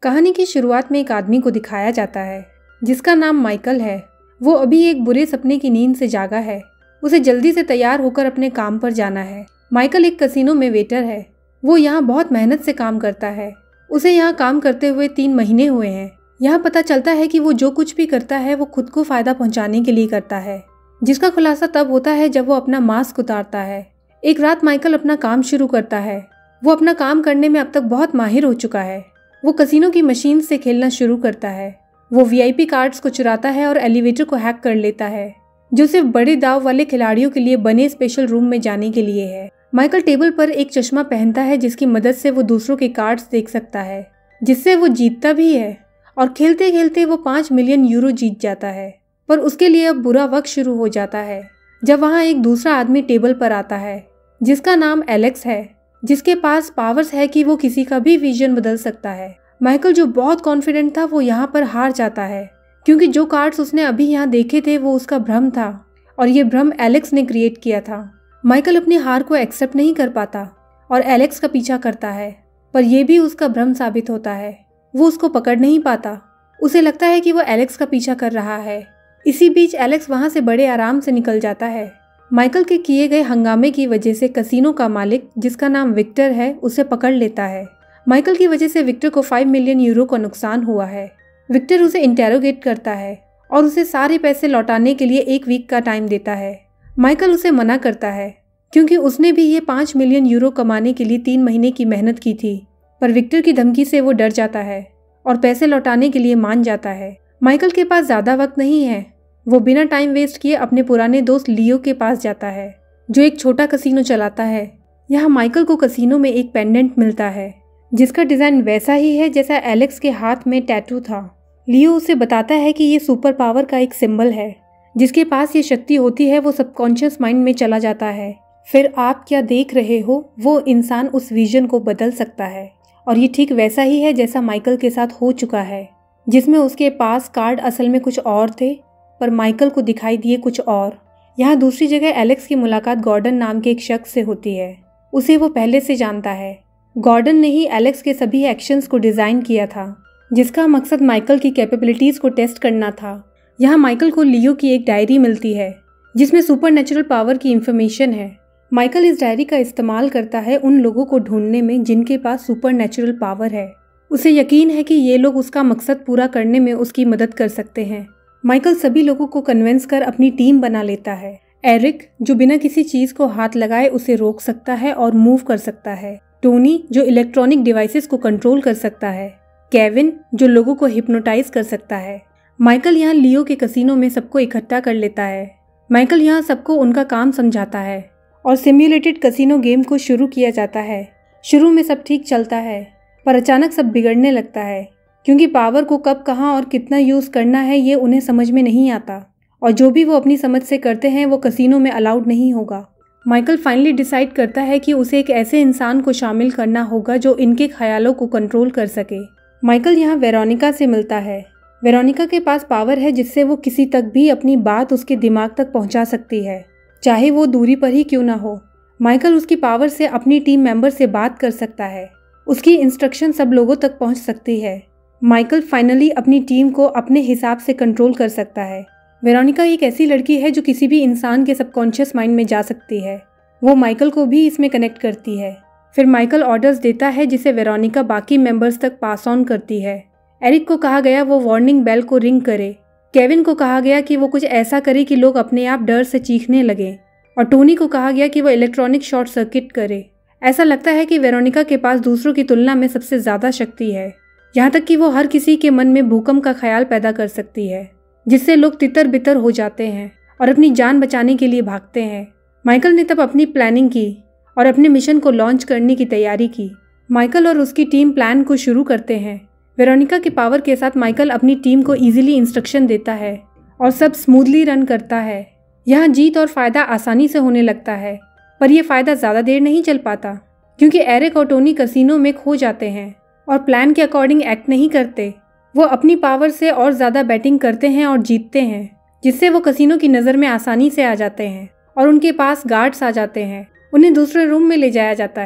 कहानी की शुरुआत में एक आदमी को दिखाया जाता है जिसका नाम माइकल है। वो अभी एक बुरे सपने की नींद से जागा है। उसे जल्दी से तैयार होकर अपने काम पर जाना है। माइकल एक कसिनो में वेटर है। वो यहाँ बहुत मेहनत से काम करता है। उसे यहाँ काम करते हुए 3 महीने हुए हैं। यहाँ पता चलता है कि वो जो कुछ भी करता है वो खुद को फायदा पहुँचाने के लिए करता है, जिसका खुलासा तब होता है जब वो अपना मास्क उतारता है। एक रात माइकल अपना काम शुरू करता है। वो अपना काम करने में अब तक बहुत माहिर हो चुका है। वो कसिनो की मशीन से खेलना शुरू करता है। वो वीआईपी कार्ड्स को चुराता है और एलिवेटर को हैक कर लेता है, जो सिर्फ बड़े दाव वाले खिलाड़ियों के लिए बने स्पेशल रूम में जाने के लिए है। माइकल टेबल पर एक चश्मा पहनता है जिसकी मदद से वो दूसरों के कार्ड्स देख सकता है, जिससे वो जीतता भी है। और खेलते खेलते वो 5 मिलियन यूरो जीत जाता है। पर उसके लिए अब बुरा वक्त शुरू हो जाता है जब वहाँ एक दूसरा आदमी टेबल पर आता है जिसका नाम एलेक्स है, जिसके पास पावर्स है कि वो किसी का भी विजन बदल सकता है। माइकल जो बहुत कॉन्फिडेंट था वो यहाँ पर हार जाता है, क्योंकि जो कार्ड्स उसने अभी यहाँ देखे थे वो उसका भ्रम था और ये भ्रम एलेक्स ने क्रिएट किया था। माइकल अपनी हार को एक्सेप्ट नहीं कर पाता और एलेक्स का पीछा करता है, पर यह भी उसका भ्रम साबित होता है। वो उसको पकड़ नहीं पाता। उसे लगता है कि वो एलेक्स का पीछा कर रहा है। इसी बीच एलेक्स वहाँ से बड़े आराम से निकल जाता है। माइकल के किए गए हंगामे की वजह से कसिनो का मालिक, जिसका नाम विक्टर है, उसे पकड़ लेता है। माइकल की वजह से विक्टर को 5 मिलियन यूरो का नुकसान हुआ है। विक्टर उसे इंटेरोगेट करता है और उसे सारे पैसे लौटाने के लिए 1 वीक का टाइम देता है। माइकल उसे मना करता है क्योंकि उसने भी ये 5 मिलियन यूरो कमाने के लिए 3 महीने की मेहनत की थी। पर विक्टर की धमकी से वो डर जाता है और पैसे लौटाने के लिए मान जाता है। माइकल के पास ज़्यादा वक्त नहीं है। वो बिना टाइम वेस्ट किए अपने पुराने दोस्त लियो के पास जाता है, जो एक छोटा कसिनो चलाता है। यहाँ माइकल को कसिनो में एक पेंडेंट मिलता है जिसका डिज़ाइन वैसा ही है जैसा एलेक्स के हाथ में टैटू था। लियो उसे बताता है कि ये सुपर पावर का एक सिंबल है। जिसके पास ये शक्ति होती है वो सबकॉन्शियस माइंड में चला जाता है। फिर आप क्या देख रहे हो, वो इंसान उस विजन को बदल सकता है। और ये ठीक वैसा ही है जैसा माइकल के साथ हो चुका है, जिसमें उसके पास कार्ड असल में कुछ और थे पर माइकल को दिखाई दिए कुछ और। यहाँ दूसरी जगह एलेक्स की मुलाकात गॉर्डन नाम के एक शख्स से होती है। उसे वो पहले से जानता है। गॉर्डन ने ही एलेक्स के सभी एक्शंस को डिज़ाइन किया था, जिसका मकसद माइकल की कैपेबिलिटीज़ को टेस्ट करना था। यहाँ माइकल को लियो की एक डायरी मिलती है जिसमें सुपरनेचुरल पावर की इंफॉर्मेशन है। माइकल इस डायरी का इस्तेमाल करता है उन लोगों को ढूंढने में जिनके पास सुपरनेचुरल पावर है। उसे यकीन है कि ये लोग उसका मकसद पूरा करने में उसकी मदद कर सकते हैं। माइकल सभी लोगों को कन्विंस कर अपनी टीम बना लेता है। एरिक, जो बिना किसी चीज़ को हाथ लगाए उसे रोक सकता है और मूव कर सकता है। टोनी, जो इलेक्ट्रॉनिक डिवाइसेस को कंट्रोल कर सकता है। केविन, जो लोगों को हिप्नोटाइज कर सकता है। माइकल यहाँ लियो के कसिनो में सबको इकट्ठा कर लेता है। माइकल यहाँ सबको उनका काम समझाता है और सिम्युलेटेड कसिनो गेम को शुरू किया जाता है। शुरू में सब ठीक चलता है, पर अचानक सब बिगड़ने लगता है, क्योंकि पावर को कब, कहाँ और कितना यूज़ करना है ये उन्हें समझ में नहीं आता। और जो भी वो अपनी समझ से करते हैं वो कसिनो में अलाउड नहीं होगा। माइकल फाइनली डिसाइड करता है कि उसे एक ऐसे इंसान को शामिल करना होगा जो इनके ख्यालों को कंट्रोल कर सके। माइकल यहाँ वेरोनिका से मिलता है। वेरोनिका के पास पावर है जिससे वो किसी तक भी अपनी बात उसके दिमाग तक पहुँचा सकती है, चाहे वो दूरी पर ही क्यों ना हो। माइकल उसकी पावर से अपनी टीम मेंबर से बात कर सकता है। उसकी इंस्ट्रक्शन सब लोगों तक पहुँच सकती है। माइकल फाइनली अपनी टीम को अपने हिसाब से कंट्रोल कर सकता है। वेरोनिका एक ऐसी लड़की है जो किसी भी इंसान के सबकॉन्शियस माइंड में जा सकती है। वो माइकल को भी इसमें कनेक्ट करती है। फिर माइकल ऑर्डर्स देता है जिसे वेरोनिका बाकी मेंबर्स तक पास ऑन करती है। एरिक को कहा गया वो वार्निंग बेल को रिंग करे। केविन को कहा गया कि वो कुछ ऐसा करे कि लोग अपने आप डर से चीखने लगे। और टोनी को कहा गया कि वो इलेक्ट्रॉनिक शॉर्ट सर्किट करे। ऐसा लगता है कि वेरोनिका के पास दूसरों की तुलना में सबसे ज़्यादा शक्ति है, यहाँ तक कि वो हर किसी के मन में भूकंप का ख्याल पैदा कर सकती है, जिससे लोग तितर बितर हो जाते हैं और अपनी जान बचाने के लिए भागते हैं। माइकल ने तब अपनी प्लानिंग की और अपने मिशन को लॉन्च करने की तैयारी की। माइकल और उसकी टीम प्लान को शुरू करते हैं। वेरोनिका के पावर के साथ माइकल अपनी टीम को इजीली इंस्ट्रक्शन देता है और सब स्मूथली रन करता है। यहाँ जीत और फ़ायदा आसानी से होने लगता है, पर यह फ़ायदा ज़्यादा देर नहीं चल पाता, क्योंकि एरिक और टोनी कसिनो में खो जाते हैं और प्लान के अकॉर्डिंग एक्ट नहीं करते। वो अपनी पावर से और ज़्यादा बैटिंग करते हैं और जीतते हैं, जिससे वो कसिनो की नज़र में आसानी से आ जाते हैं और उनके पास गार्ड्स आ जाते हैं। उन्हें दूसरे रूम में ले जाया जाता है।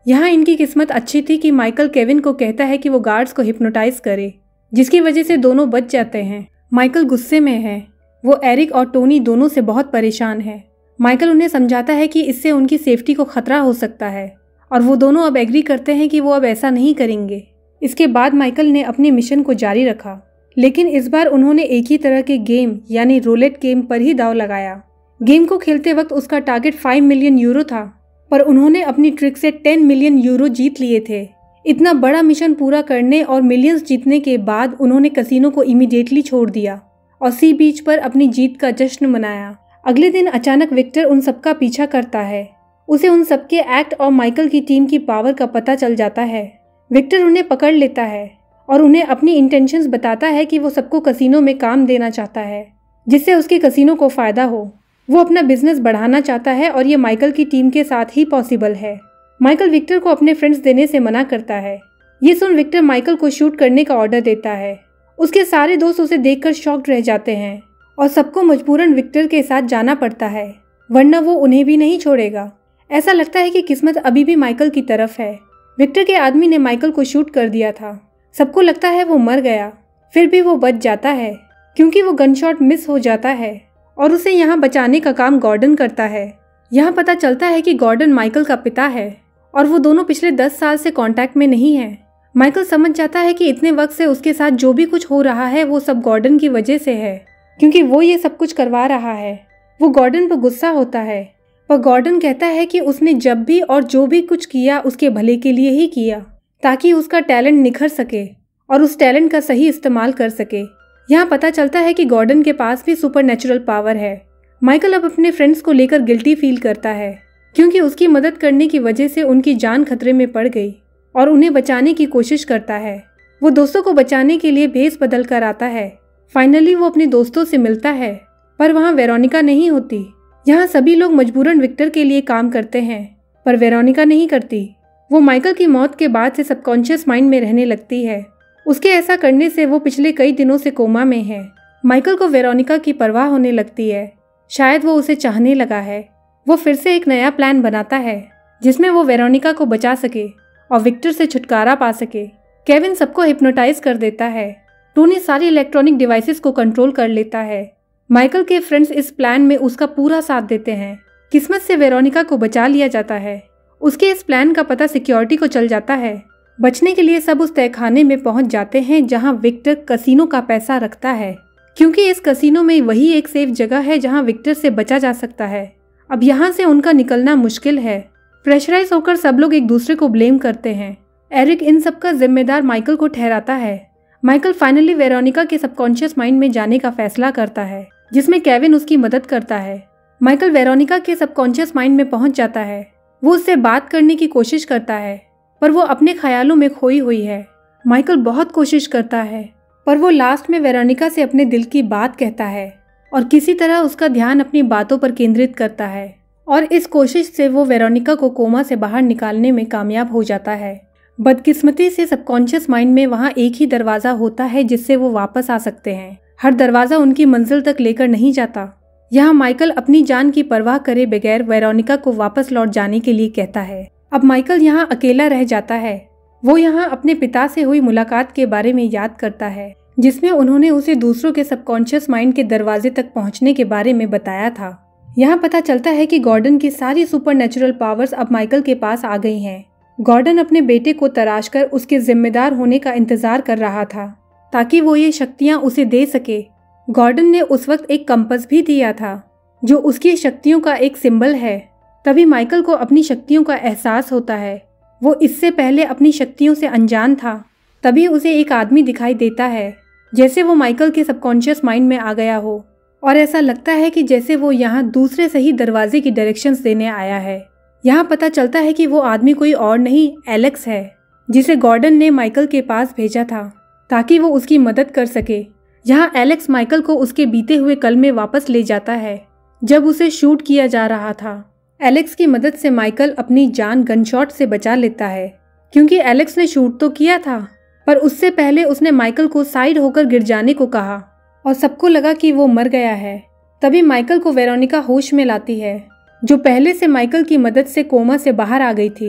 यहाँ इनकी किस्मत अच्छी थी कि माइकल केविन को कहता है कि वो गार्ड्स को हिप्नोटाइज करे, जिसकी वजह से दोनों बच जाते हैं। माइकल गुस्से में है। वो एरिक और टोनी दोनों से बहुत परेशान है। माइकल उन्हें समझाता है कि इससे उनकी सेफ्टी को खतरा हो सकता है और वो दोनों अब एग्री करते हैं कि वो अब ऐसा नहीं करेंगे। इसके बाद माइकल ने अपने मिशन को जारी रखा, लेकिन इस बार उन्होंने एक ही तरह के गेम यानी रोलेट गेम पर ही दांव लगाया। गेम को खेलते वक्त उसका टारगेट 5 मिलियन यूरो था, पर उन्होंने अपनी ट्रिक से 10 मिलियन यूरो जीत लिए थे। इतना बड़ा मिशन पूरा करने और मिलियंस जीतने के बाद उन्होंने कसिनो को इमीडिएटली छोड़ दिया और सी बीच पर अपनी जीत का जश्न मनाया। अगले दिन अचानक विक्टर उन सबका पीछा करता है। उसे उन सबके एक्ट और माइकल की टीम की पावर का पता चल जाता है। विक्टर उन्हें पकड़ लेता है और उन्हें अपनी इंटेंशंस बताता है कि वो सबको कसिनो में काम देना चाहता है, जिससे उसके कसिनो को फायदा हो। वो अपना बिजनेस बढ़ाना चाहता है और ये माइकल की टीम के साथ ही पॉसिबल है। माइकल विक्टर को अपने फ्रेंड्स देने से मना करता है। ये सुन विक्टर माइकल को शूट करने का ऑर्डर देता है। उसके सारे दोस्त उसे देखकर शॉक्ड रह जाते हैं और सबको मजबूरन विक्टर के साथ जाना पड़ता है, वरना वो उन्हें भी नहीं छोड़ेगा। ऐसा लगता है कि किस्मत अभी भी माइकल की तरफ है। विक्टर के आदमी ने माइकल को शूट कर दिया था। सबको लगता है वो मर गया, फिर भी वो बच जाता है क्योंकि वो गन शॉट मिस हो जाता है और उसे यहाँ बचाने का काम गॉर्डन करता है। यहाँ पता चलता है कि गॉर्डन माइकल का पिता है और वो दोनों पिछले 10 साल से कांटेक्ट में नहीं है। माइकल समझ जाता है कि इतने वक्त से उसके साथ जो भी कुछ हो रहा है वो सब गॉर्डन की वजह से है, क्योंकि वो ये सब कुछ करवा रहा है। वो गॉर्डन पर गुस्सा होता है, पर गॉर्डन कहता है कि उसने जब भी और जो भी कुछ किया उसके भले के लिए ही किया, ताकि उसका टैलेंट निखर सके और उस टैलेंट का सही इस्तेमाल कर सके। यहाँ पता चलता है कि गॉर्डन के पास भी सुपरनैचुरल पावर है। माइकल अब अपने फ्रेंड्स को लेकर गिल्टी फील करता है, क्योंकि उसकी मदद करने की वजह से उनकी जान खतरे में पड़ गई और उन्हें बचाने की कोशिश करता है। वो दोस्तों को बचाने के लिए भेस बदल कर आता है। फाइनली वो अपने दोस्तों से मिलता है, पर वहाँ वेरोनिका नहीं होती। यहाँ सभी लोग मजबूरन विक्टर के लिए काम करते हैं, पर वेरोनिका नहीं करती। वो माइकल की मौत के बाद से सबकॉन्शियस माइंड में रहने लगती है। उसके ऐसा करने से वो पिछले कई दिनों से कोमा में है। माइकल को वेरोनिका की परवाह होने लगती है। शायद वो उसे चाहने लगा है। वो फिर से एक नया प्लान बनाता है जिसमें वो वेरोनिका को बचा सके और विक्टर से छुटकारा पा सके। केविन सबको हिप्नोटाइज कर देता है। टोनी सारी इलेक्ट्रॉनिक डिवाइसेस को कंट्रोल कर लेता है। माइकल के फ्रेंड्स इस प्लान में उसका पूरा साथ देते हैं। किस्मत से वेरोनिका को बचा लिया जाता है। उसके इस प्लान का पता सिक्योरिटी को चल जाता है। बचने के लिए सब उस तहखाने में पहुंच जाते हैं जहां विक्टर कसिनो का पैसा रखता है, क्योंकि इस कसिनो में वही एक सेफ जगह है जहां विक्टर से बचा जा सकता है। अब यहाँ से उनका निकलना मुश्किल है। प्रेशराइज होकर सब लोग एक दूसरे को ब्लेम करते हैं। एरिक इन सब का जिम्मेदार माइकल को ठहराता है। माइकल फाइनली वेरोनिका के सबकॉन्शियस माइंड में जाने का फैसला करता है, जिसमें केविन उसकी मदद करता है। माइकल वेरोनिका के सबकॉन्शियस माइंड में पहुंच जाता है। वो उससे बात करने की कोशिश करता है, पर वो अपने ख्यालों में खोई हुई है। माइकल बहुत कोशिश करता है, पर वो लास्ट में वेरोनिका से अपने दिल की बात कहता है और किसी तरह उसका ध्यान अपनी बातों पर केंद्रित करता है और इस कोशिश से वो वेरोनिका को कोमा से बाहर निकालने में कामयाब हो जाता है। बदकिस्मती से सबकॉन्शियस माइंड में वहाँ एक ही दरवाज़ा होता है जिससे वो वापस आ सकते हैं। हर दरवाज़ा उनकी मंजिल तक लेकर नहीं जाता। यहाँ माइकल अपनी जान की परवाह करे बगैर वेरोनिका को वापस लौट जाने के लिए कहता है। अब माइकल यहाँ अकेला रह जाता है। वो यहाँ अपने पिता से हुई मुलाकात के बारे में याद करता है, जिसमें उन्होंने उसे दूसरों के सबकॉन्शियस माइंड के दरवाजे तक पहुँचने के बारे में बताया था। यहाँ पता चलता है कि गॉर्डन की सारी सुपरनैचुरल पावर्स अब माइकल के पास आ गई हैं। गॉर्डन अपने बेटे को तराशकर उसके जिम्मेदार होने का इंतजार कर रहा था, ताकि वो ये शक्तियाँ उसे दे सके। गॉर्डन ने उस वक्त एक कंपास भी दिया था, जो उसकी शक्तियों का एक सिंबल है। तभी माइकल को अपनी शक्तियों का एहसास होता है। वो इससे पहले अपनी शक्तियों से अनजान था। तभी उसे एक आदमी दिखाई देता है, जैसे वो माइकल के सबकॉन्शियस माइंड में आ गया हो, और ऐसा लगता है कि जैसे वो यहाँ दूसरे सही दरवाजे की डायरेक्शंस देने आया है। यहाँ पता चलता है कि वो आदमी कोई और नहीं, एलेक्स है, जिसे गॉर्डन ने माइकल के पास भेजा था ताकि वो उसकी मदद कर सके। यहाँ एलेक्स माइकल को उसके बीते हुए कल में वापस ले जाता है, जब उसे शूट किया जा रहा था। एलेक्स की मदद से माइकल अपनी जान गनशॉट से बचा लेता है, क्योंकि एलेक्स ने शूट तो किया था, पर उससे पहले उसने माइकल को साइड होकर गिर जाने को कहा और सबको लगा कि वो मर गया है। तभी माइकल को वेरोनिका होश में लाती है, जो पहले से माइकल की मदद से कोमा से बाहर आ गई थी।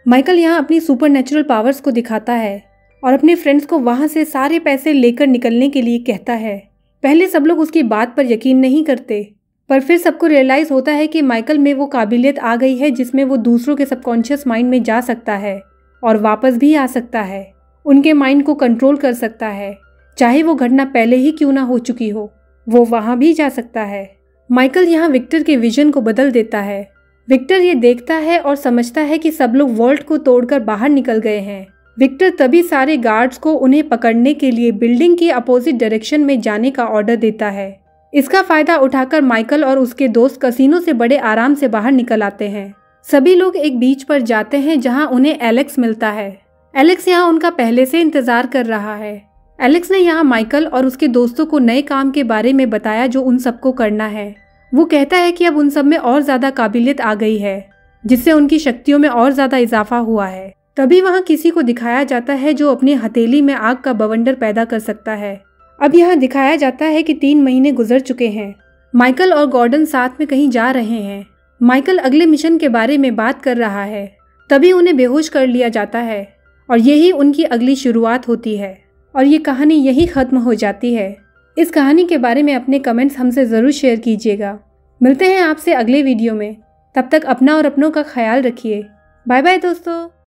माइकल यहाँ अपनी सुपरनैचुरल पावर्स को दिखाता है और अपने फ्रेंड्स को वहाँ से सारे पैसे लेकर निकलने के लिए कहता है। पहले सब लोग उसकी बात पर यकीन नहीं करते, पर फिर सबको रियलाइज होता है कि माइकल में वो काबिलियत आ गई है जिसमें वो दूसरों के सबकॉन्शियस माइंड में जा सकता है और वापस भी आ सकता है। उनके माइंड को कंट्रोल कर सकता है, चाहे वो घटना पहले ही क्यों ना हो चुकी हो, वो वहाँ भी जा सकता है। माइकल यहाँ विक्टर के विजन को बदल देता है। विक्टर ये देखता है और समझता है कि सब लोग वॉल्ट को तोड़कर बाहर निकल गए हैं। विक्टर तभी सारे गार्ड्स को उन्हें पकड़ने के लिए बिल्डिंग के अपोजिट डायरेक्शन में जाने का ऑर्डर देता है। इसका फायदा उठाकर माइकल और उसके दोस्त कसिनो से बड़े आराम से बाहर निकल आते हैं। सभी लोग एक बीच पर जाते हैं जहां उन्हें एलेक्स मिलता है। एलेक्स यहाँ उनका पहले से इंतजार कर रहा है। एलेक्स ने यहाँ माइकल और उसके दोस्तों को नए काम के बारे में बताया जो उन सबको करना है। वो कहता है कि अब उन सब में और ज्यादा काबिलियत आ गई है, जिससे उनकी शक्तियों में और ज्यादा इजाफा हुआ है। तभी वहाँ किसी को दिखाया जाता है जो अपनी हथेली में आग का बवंडर पैदा कर सकता है। अब यहाँ दिखाया जाता है कि 3 महीने गुजर चुके हैं। माइकल और गॉर्डन साथ में कहीं जा रहे हैं। माइकल अगले मिशन के बारे में बात कर रहा है, तभी उन्हें बेहोश कर लिया जाता है और यही उनकी अगली शुरुआत होती है और ये कहानी यही खत्म हो जाती है। इस कहानी के बारे में अपने कमेंट्स हमसे ज़रूर शेयर कीजिएगा। मिलते हैं आपसे अगले वीडियो में। तब तक अपना और अपनों का ख्याल रखिए। बाय बाय दोस्तों।